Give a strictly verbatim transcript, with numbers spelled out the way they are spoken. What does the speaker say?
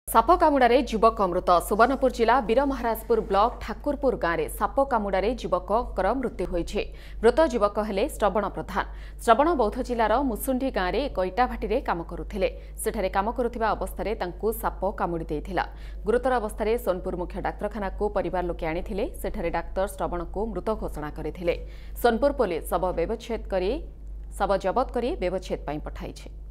Shop कामुड़े युवक मृत सुवर्णपुर जिला वीरमहाराजपुर ब्लॉक ठाकुरपुर गाँव में साप कामुड़े युवक मृत्यु होइछे। मृत युवक हेले श्रवण प्रधान। श्रवण बौद्ध जिलार मुसुंडी गाँव में एक इटाभाटी काम करुथिले। सेठारे काम करुथिबा अवस्थारे तांकु साप कामुड़ी देइथिला। गुरुतर अवस्थारे सोनपुर मुख्य डाक्तरखाना को परिवार लोके आनिथिले। सेठारे डाक्तर श्रवण को मृत घोषणा करथिले। सोनपुर पुलिस शव व्यवच्छेद करी शव जबत करी व्यवच्छेद पई पठाइछे।